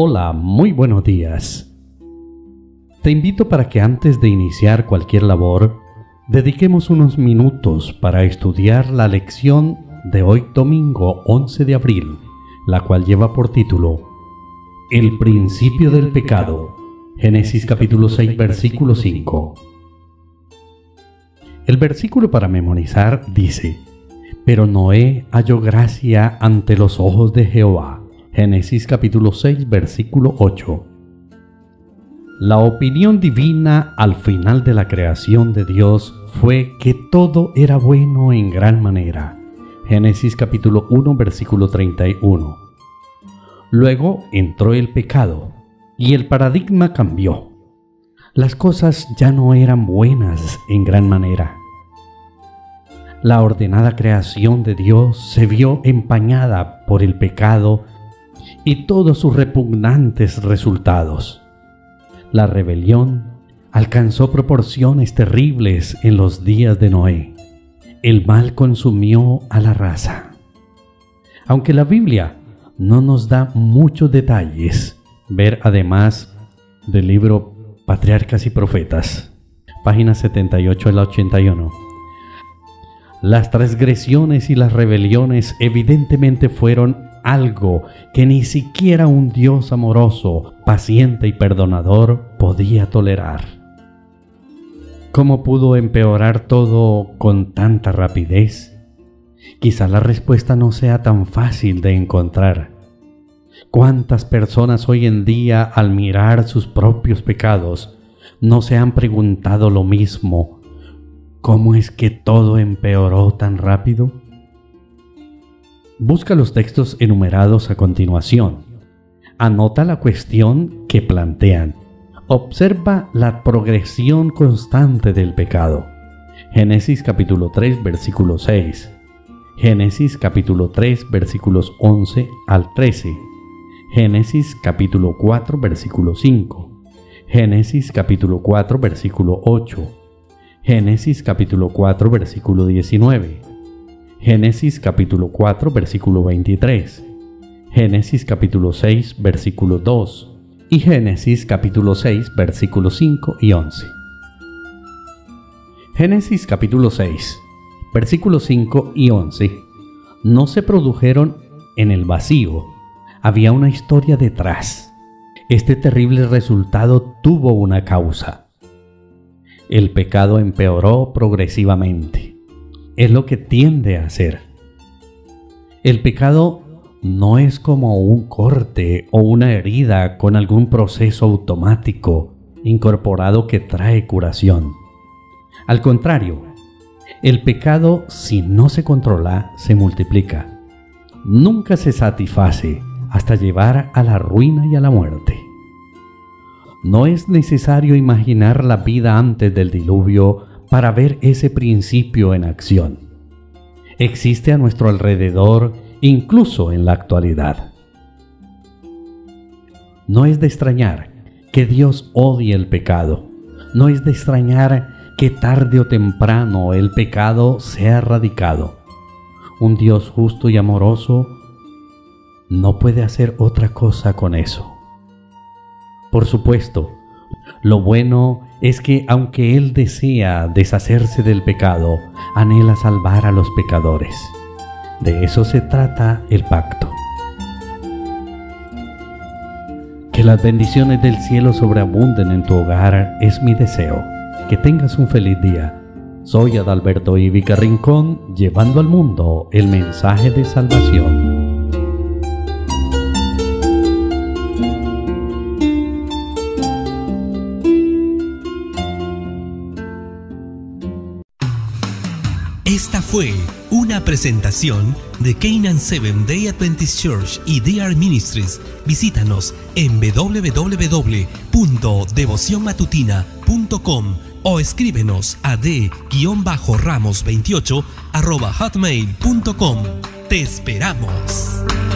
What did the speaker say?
Hola, muy buenos días. Te invito para que antes de iniciar cualquier labor, dediquemos unos minutos para estudiar la lección de hoy domingo 11 de abril, la cual lleva por título El principio del pecado, Génesis capítulo 6, versículo 5. El versículo para memorizar dice: Pero Noé halló gracia ante los ojos de Jehová. Génesis capítulo 6, versículo 8. La opinión divina al final de la creación de Dios fue que todo era bueno en gran manera. Génesis capítulo 1, versículo 31. Luego entró el pecado y el paradigma cambió. Las cosas ya no eran buenas en gran manera. La ordenada creación de Dios se vio empañada por el pecado y todos sus repugnantes resultados. La rebelión alcanzó proporciones terribles en los días de Noé. El mal consumió a la raza. Aunque la Biblia no nos da muchos detalles, ver además del libro Patriarcas y Profetas, páginas 78 a la 81. Las transgresiones y las rebeliones evidentemente fueron algo que ni siquiera un Dios amoroso, paciente y perdonador podía tolerar. ¿Cómo pudo empeorar todo con tanta rapidez? Quizá la respuesta no sea tan fácil de encontrar. ¿Cuántas personas hoy en día, al mirar sus propios pecados, no se han preguntado lo mismo? ¿Cómo es que todo empeoró tan rápido? Busca los textos enumerados a continuación. Anota la cuestión que plantean. Observa la progresión constante del pecado. Génesis capítulo 3, versículo 6. Génesis capítulo 3, versículos 11 al 13. Génesis capítulo 4, versículo 5. Génesis capítulo 4, versículo 8. Génesis capítulo 4, versículo 19. Génesis capítulo 4, versículo 23. Génesis capítulo 6, versículo 2. Y Génesis capítulo 6, versículos 5 y 11. Génesis capítulo 6, versículos 5 y 11 no se produjeron en el vacío. Había una historia detrás. Este terrible resultado tuvo una causa. El pecado empeoró progresivamente. Es lo que tiende a hacer. El pecado no es como un corte o una herida con algún proceso automático incorporado que trae curación. Al contrario, el pecado, si no se controla, se multiplica. Nunca se satisface hasta llevar a la ruina y a la muerte. No es necesario imaginar la vida antes del diluvio para ver ese principio en acción. Existe a nuestro alrededor, incluso en la actualidad. No es de extrañar que Dios odie el pecado. No es de extrañar que tarde o temprano el pecado sea erradicado. Un Dios justo y amoroso no puede hacer otra cosa con eso. Por supuesto, lo bueno es que aunque Él desea deshacerse del pecado, anhela salvar a los pecadores. De eso se trata el pacto. Que las bendiciones del cielo sobreabunden en tu hogar es mi deseo. Que tengas un feliz día. Soy Adalberto Ivica Rincón, llevando al mundo el mensaje de salvación. Esta fue una presentación de Canaan Seventh Day Adventist Church y DR Ministries. Visítanos en www.devocionmatutina.com o escríbenos a d-ramos28@hotmail.com. ¡Te esperamos!